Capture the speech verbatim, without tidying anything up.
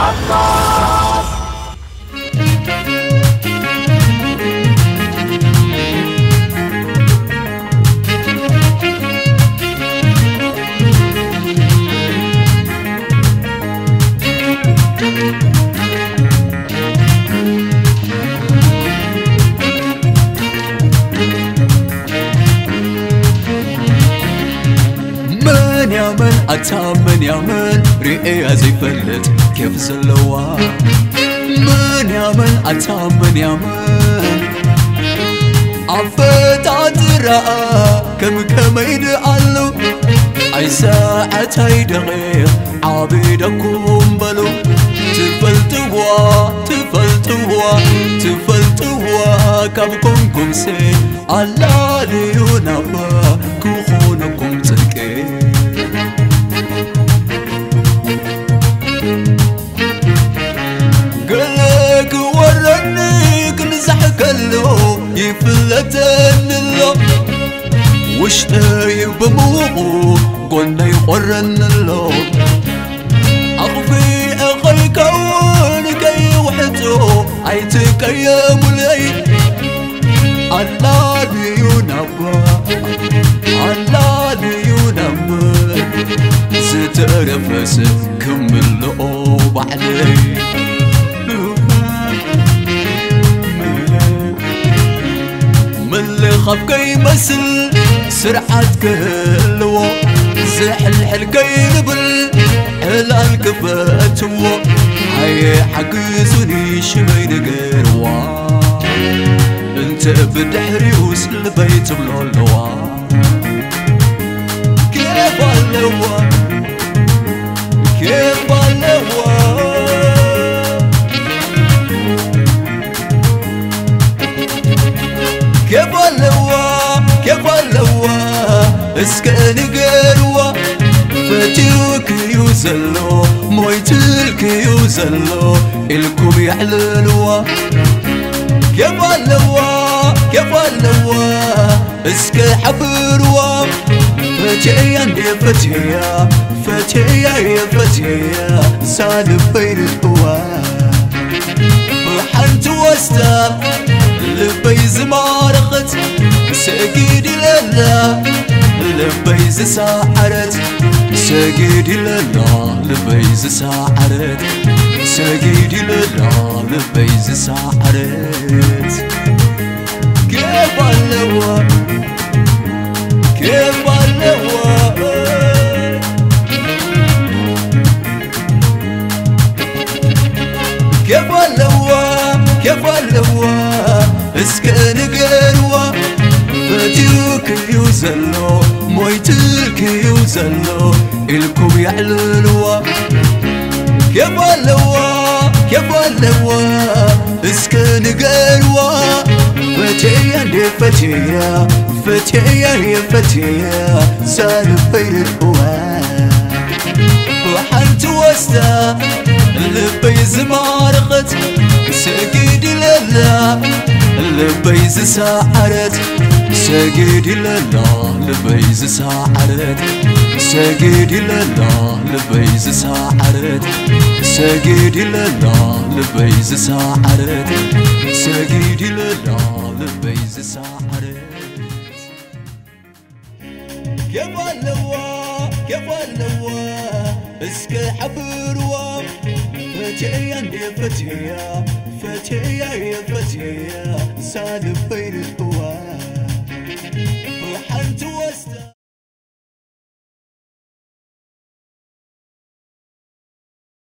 عباس من يا من أتامن يا من رئي زي فلت كيف زلوا من يا من أتامن يا من عفت عترا كم كم يدعلو أي ساعة يدغير عبيدكم بلو تفلتوا تفلتوا تفلتوا كم كم سي الله ليونابا كخونكم تلقي قلك ورني كل زحكلو يفلتن الله وشتاي بموقو قلنا يقرن الله أخفي أخي كون كي وحدو عيتك يا ملي الله ليونابا الله ليونابا سترفس كملو بعلي من اللي خاف كي مسل سرعة كلو زحل حلقي نبل حلال كفاتو هاي حقزوني شمين قروا انت بدحري وسل بيت بلولوا كيف اللوا كيف اللوا كيف اللوا كيف اللوا اسكني قروا فتيوك يوزلو مويتلك يوزلو الكم يحللوا كيف اللوا كيف اللوا اسك حبروا فتيا يا فتيا فتيا يا فتيا سالب بين الهوا وحنت وستا لبيز مارخت سقيد لله لبيز ساعرت سقيد لله لبيز ساعرت سقيد لله لبيز ساعرت كيف اللوا كيف اللوا كيف اللوا كيف اللوا اسكن قروا فتيوك يوزلو مويتلك يوزلو الكم يعللوا كيف اللوا كيف اللوا اسكن قروا فتيا يا فتيا فتيا يا فتيا سالب بين الهوا وحنت وستا لبيز مارخت سقيد لله لبيز ساعرت سقيد لله لبيز ساعرت سقيد لله لبيز ساعرت سقيد لله لبيز ساعرت سقيد لله لبيز ساعرت كيف اللوا كيف اللوا اسك حبروا فتيا يا فتيا فتيا يا فتيا سالب بين الهوا وحنت وستا